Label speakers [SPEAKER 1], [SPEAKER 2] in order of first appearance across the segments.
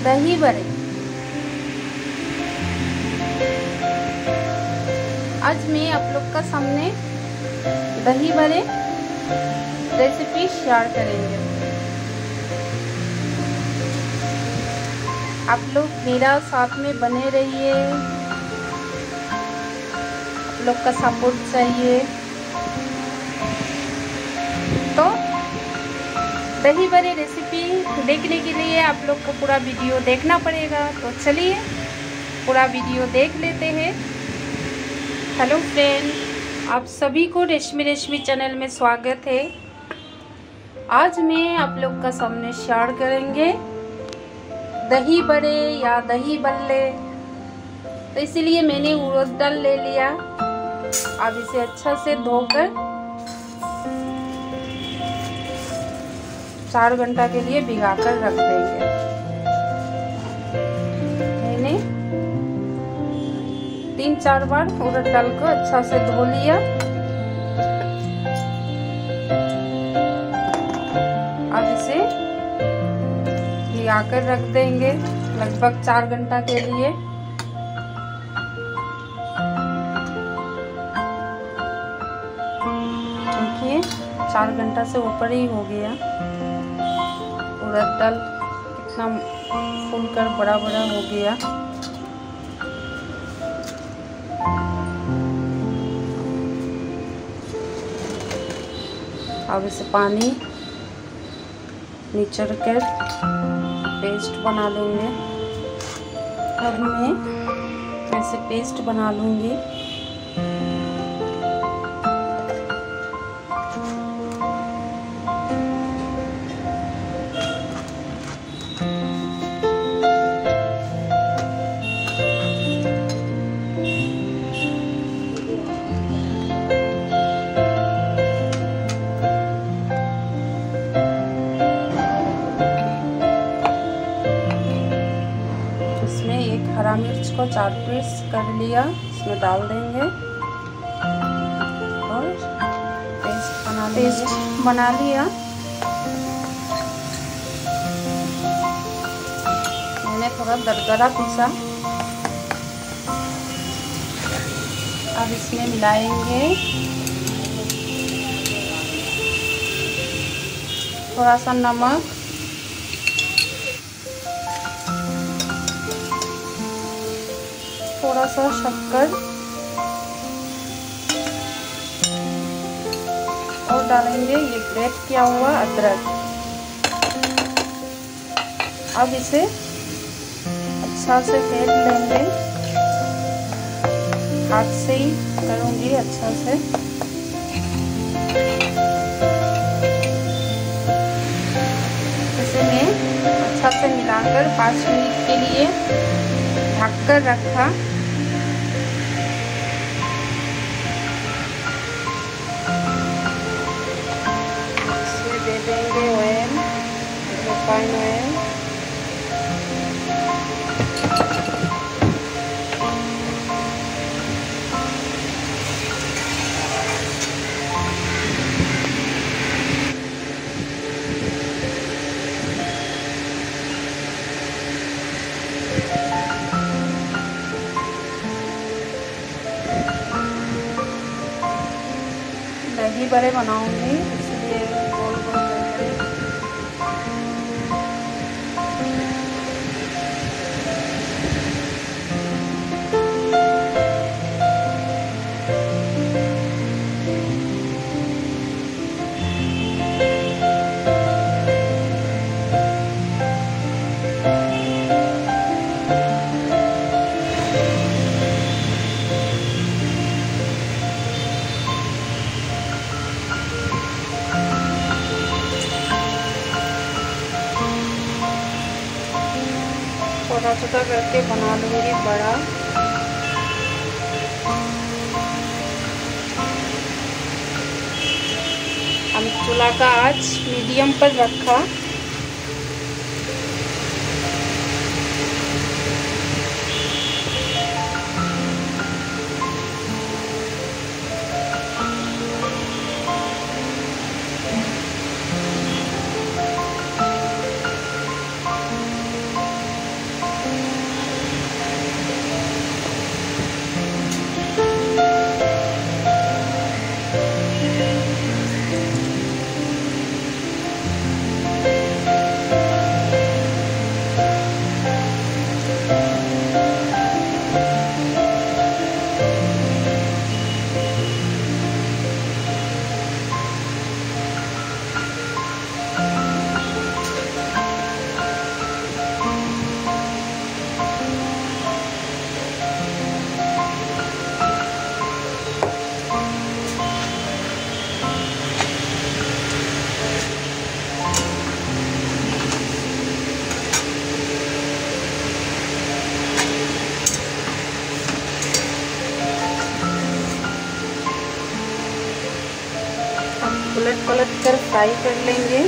[SPEAKER 1] दही बड़े। आज मैं आप लोग का सामने दही बड़े रेसिपी शेयर करेंगे। आप लोग मेरा साथ में बने रहिए, आप लोग का सपोर्ट चाहिए। तो दही बड़े रेसिपी देखने के लिए आप लोग को पूरा वीडियो देखना पड़ेगा। तो चलिए पूरा वीडियो देख लेते हैं। हेलो फ्रेंड, आप सभी को रेशमी चैनल में स्वागत है। आज मैं आप लोग का सामने शेयर करेंगे दही बड़े या दही बल्ले। तो इसीलिए मैंने उड़द दाल ले लिया। अब इसे अच्छा से धोकर 4 घंटा के लिए भिगाकर रख देंगे। मैंने 3-4 बार उड़द दाल को अच्छा से धो लिया। अब इसे भिगाकर रख देंगे लगभग 4 घंटा के लिए। देखिए 4 घंटा से ऊपर ही हो गया। उड़द दाल कितना फूलकर बड़ा बड़ा हो गया। अब इसे पानी निचड़ कर पेस्ट बना लेंगे। अब मैं ऐसे पेस्ट बना लूँगी। हरा मिर्च को 4 पीस कर लिया, इसमें डाल देंगे और पेस्ट बना लिया। मैंने थोड़ा दरदरा पीसा। अब इसमें मिलाएंगे थोड़ा सा नमक, थोड़ा सा शक्कर और डालेंगे ये ग्रेट किया हुआ अदरक। अब इसे अच्छा से फेंट लेंगे। हाथ से ही करूँगी अच्छा से। इसे मैं अच्छा से मिलाकर 5 मिनट के लिए ढककर रखा। दे देंगे ऑयल, रिफाइंड ऑयल। दही बड़े बनाऊंगी इसलिए गोल गोल करके छोटा छोटा करके बना लूँगी बड़ा। हम चूल्हा का आंच मीडियम पर रखा। उलट पलट कर फ्राई कर लेंगे।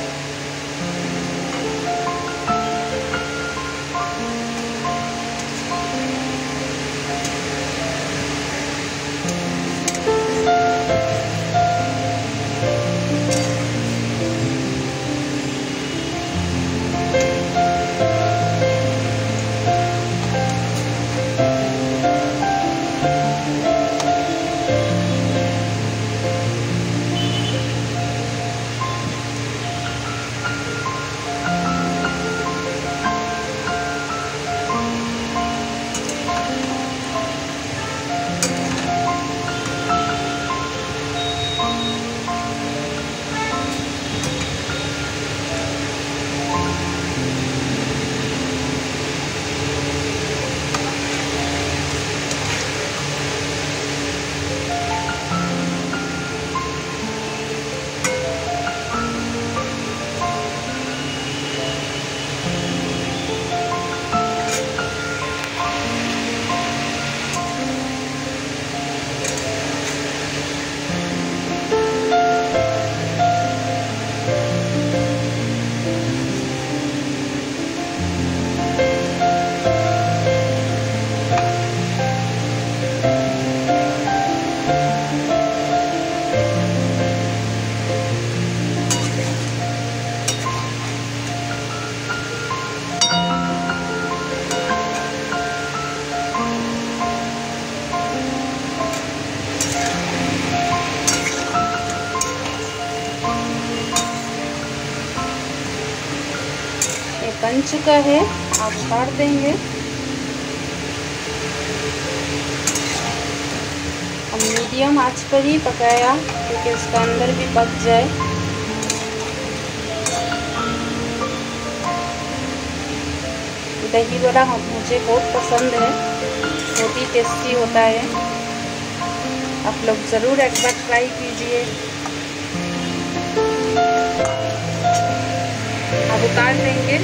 [SPEAKER 1] बन चुका है, आप उतार देंगे। हम मीडियम आंच पर ही पकाया क्योंकि इसका अंदर भी पक जाए। दही बड़ा मुझे बहुत पसंद है, बहुत ही टेस्टी होता है। आप लोग ज़रूर एक बार ट्राई कीजिए। अब उतार लेंगे।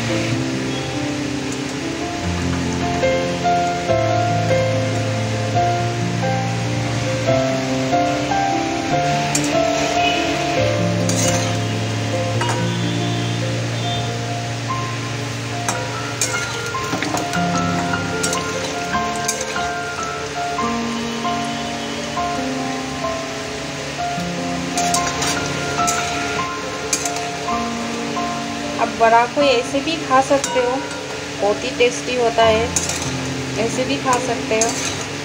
[SPEAKER 1] अब बड़ा को ऐसे भी खा सकते हो, बहुत ही टेस्टी होता है, ऐसे भी खा सकते हो।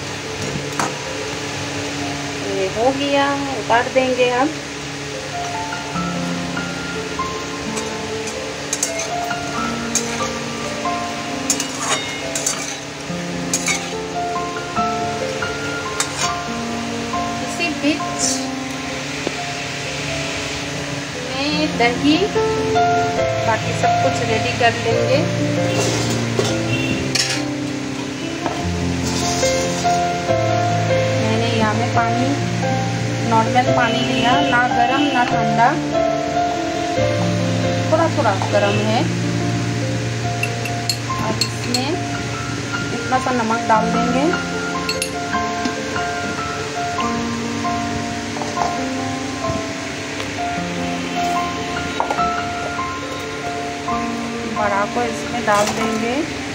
[SPEAKER 1] ये हो गया, उतार देंगे अब। इसी बीच में दही बाकी सब कुछ रेडी कर लेंगे। मैंने यहाँ में पानी नॉर्मल पानी लिया, ना गरम ना ठंडा, थोड़ा थोड़ा गरम है। अब इसमें इतना सा नमक डाल देंगे। बड़ा को इसमें डाल देंगे।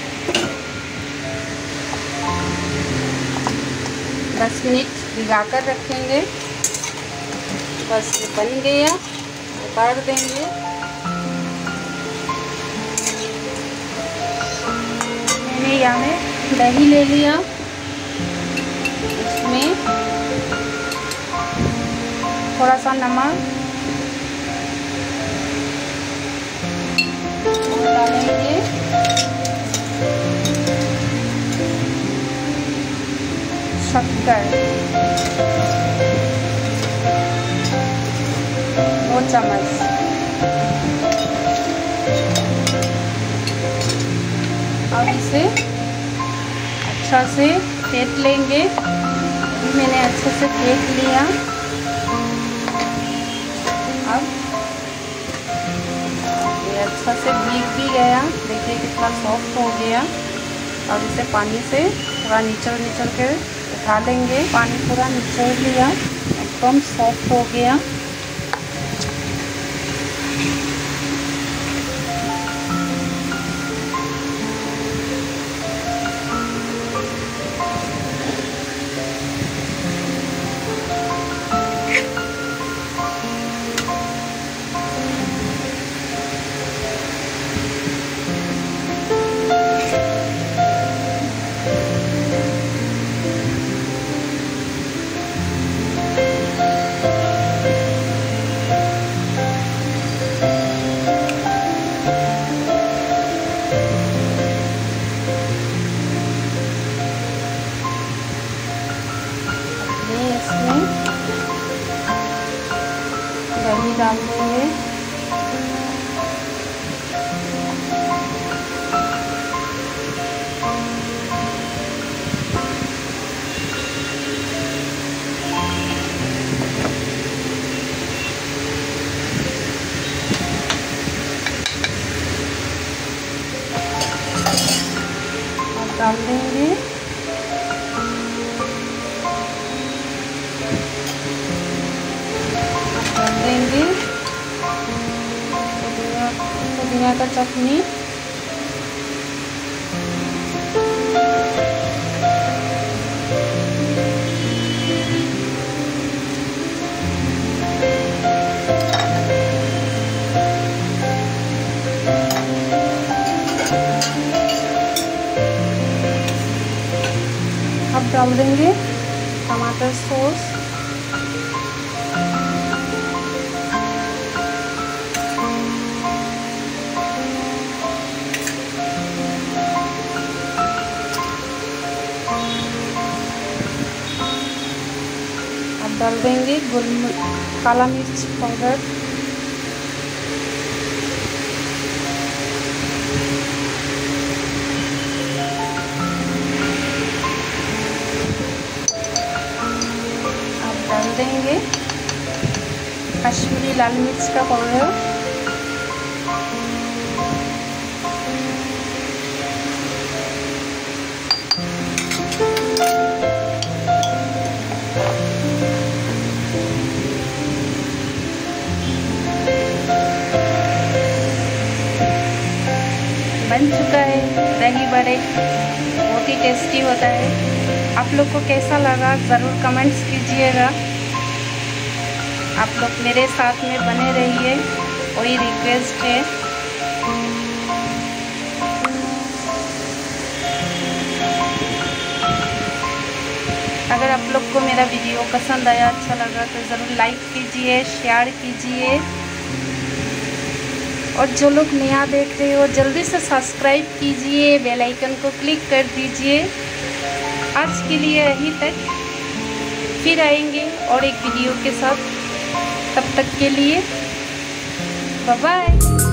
[SPEAKER 1] 10 मिनट भिगा कर रखेंगे। बस ये बन गया, उतार देंगे। मैंने यहाँ में दही ले लिया, इसमें थोड़ा सा नमक डालेंगे, शक्कर 2 चम्मच, अब इसे अच्छा से फेंट लेंगे। मैंने अच्छे से फेंट लिया। अब ये अच्छा से भीग भी गया, देखिए कितना सॉफ्ट हो गया। अब इसे पानी से पूरा निचल के उठा लेंगे। पानी पूरा निचल लिया, एकदम सॉफ्ट हो गया। डाल देंगे। डाल देंगे पुदीना का चटनी। अब डाल देंगे टमाटर सॉस। अब डाल देंगे काला मिर्च पाउडर। डाल देंगे कश्मीरी लाल मिर्च का पाउडर। बन चुका है दही बड़े, बहुत ही टेस्टी होता है। आप लोग को कैसा लगा ज़रूर कमेंट्स कीजिएगा। आप लोग मेरे साथ में बने रहिए, वही रिक्वेस्ट है। अगर आप लोग को मेरा वीडियो पसंद आया, अच्छा लगा तो ज़रूर लाइक कीजिए, शेयर कीजिए, और जो लोग नया देख रहे हो जल्दी से सब्सक्राइब कीजिए, बेल आइकन को क्लिक कर दीजिए। आज के लिए यहीं तक, फिर आएंगे और एक वीडियो के साथ। तब तक के लिए बाय बाय।